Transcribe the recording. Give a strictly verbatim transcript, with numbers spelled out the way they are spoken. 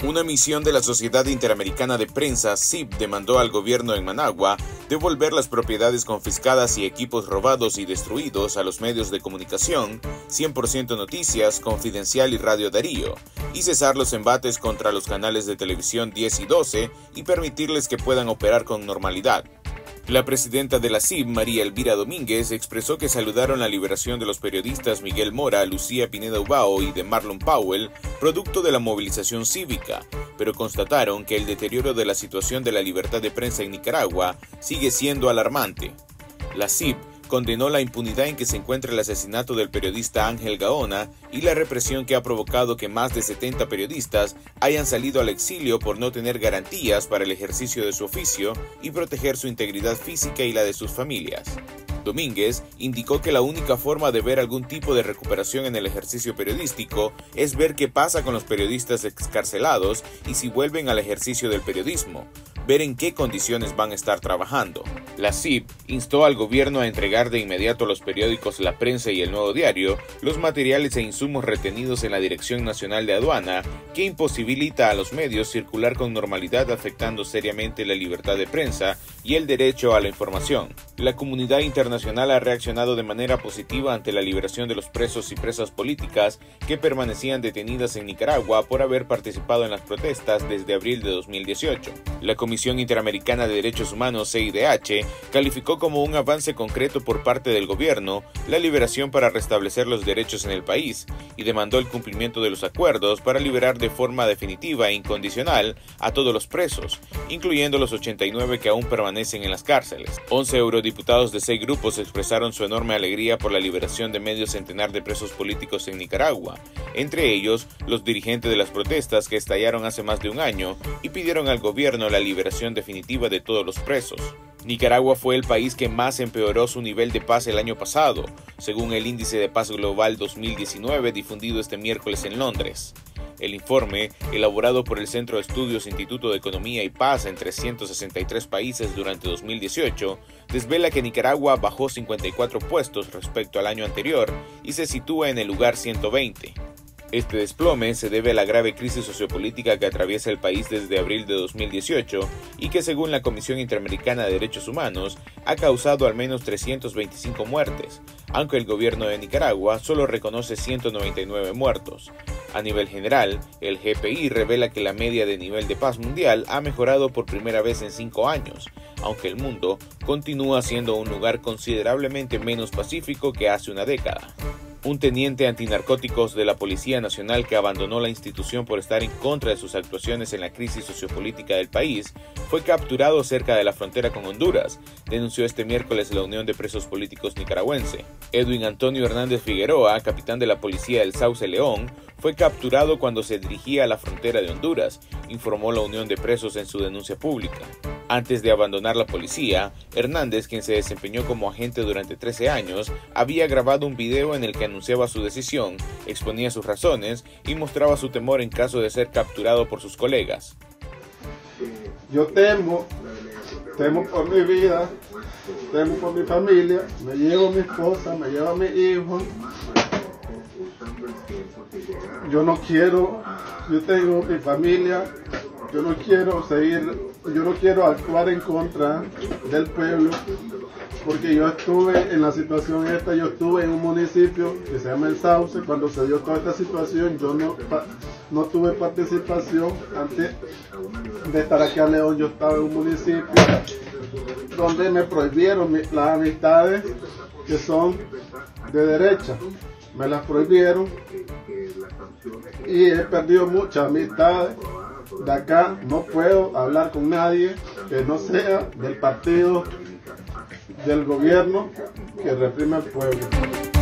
Una misión de la Sociedad Interamericana de Prensa, S I P, demandó al gobierno en Managua devolver las propiedades confiscadas y equipos robados y destruidos a los medios de comunicación, cien por ciento Noticias, Confidencial y Radio Darío, y cesar los embates contra los canales de televisión diez y doce y permitirles que puedan operar con normalidad. La presidenta de la S I P, María Elvira Domínguez, expresó que saludaron la liberación de los periodistas Miguel Mora, Lucía Pineda Ubao y de Marlon Powell, producto de la movilización cívica, pero constataron que el deterioro de la situación de la libertad de prensa en Nicaragua sigue siendo alarmante. La S I P condenó la impunidad en que se encuentra el asesinato del periodista Ángel Gaona y la represión que ha provocado que más de setenta periodistas hayan salido al exilio por no tener garantías para el ejercicio de su oficio y proteger su integridad física y la de sus familias. Domínguez indicó que la única forma de ver algún tipo de recuperación en el ejercicio periodístico es ver qué pasa con los periodistas excarcelados y si vuelven al ejercicio del periodismo, ver en qué condiciones van a estar trabajando. La S I P instó al gobierno a entregar de inmediato a los periódicos La Prensa y El Nuevo Diario los materiales e insumos retenidos en la Dirección Nacional de Aduana, que imposibilita a los medios circular con normalidad, afectando seriamente la libertad de prensa y el derecho a la información. La comunidad internacional ha reaccionado de manera positiva ante la liberación de los presos y presas políticas que permanecían detenidas en Nicaragua por haber participado en las protestas desde abril de dos mil dieciocho. La Comisión Interamericana de Derechos Humanos, C I D H, calificó como un avance concreto por parte del gobierno la liberación para restablecer los derechos en el país y demandó el cumplimiento de los acuerdos para liberar de forma definitiva e incondicional a todos los presos, incluyendo los ochenta y nueve que aún permanecen en las cárceles. once eurodiputados de seis grupos expresaron su enorme alegría por la liberación de medio centenar de presos políticos en Nicaragua, entre ellos los dirigentes de las protestas que estallaron hace más de un año y pidieron al gobierno la liberación definitiva de todos los presos. Nicaragua fue el país que más empeoró su nivel de paz el año pasado, según el Índice de Paz Global dos mil diecinueve difundido este miércoles en Londres. El informe, elaborado por el Centro de Estudios Instituto de Economía y Paz en trescientos sesenta y tres países durante dos mil dieciocho, desvela que Nicaragua bajó cincuenta y cuatro puestos respecto al año anterior y se sitúa en el lugar ciento veinte. Este desplome se debe a la grave crisis sociopolítica que atraviesa el país desde abril de dos mil dieciocho y que, según la Comisión Interamericana de Derechos Humanos, ha causado al menos trescientas veinticinco muertes, aunque el gobierno de Nicaragua solo reconoce ciento noventa y nueve muertos. A nivel general, el G P I revela que la media de nivel de paz mundial ha mejorado por primera vez en cinco años, aunque el mundo continúa siendo un lugar considerablemente menos pacífico que hace una década. Un teniente antinarcóticos de la Policía Nacional que abandonó la institución por estar en contra de sus actuaciones en la crisis sociopolítica del país fue capturado cerca de la frontera con Honduras, denunció este miércoles la Unión de Presos Políticos Nicaragüense. Edwin Antonio Hernández Figueroa, capitán de la Policía del Sauce León, fue capturado cuando se dirigía a la frontera de Honduras, informó la Unión de Presos en su denuncia pública. Antes de abandonar la policía, Hernández, quien se desempeñó como agente durante trece años, había grabado un video en el que anunciaba su decisión, exponía sus razones y mostraba su temor en caso de ser capturado por sus colegas. Yo temo, temo por mi vida, temo por mi familia, me llevo a mi esposa, me llevo a mi hijo. Yo no quiero, yo tengo mi familia, yo no quiero seguir, yo no quiero actuar en contra del pueblo, porque yo estuve en la situación esta, yo estuve en un municipio que se llama El Sauce, cuando se dio toda esta situación, yo no, no tuve participación antes de estar aquí a León, yo estaba en un municipio donde me prohibieron las amistades que son de derecha, me las prohibieron y he perdido muchas amistades. De acá no puedo hablar con nadie que no sea del partido del gobierno que reprime al pueblo.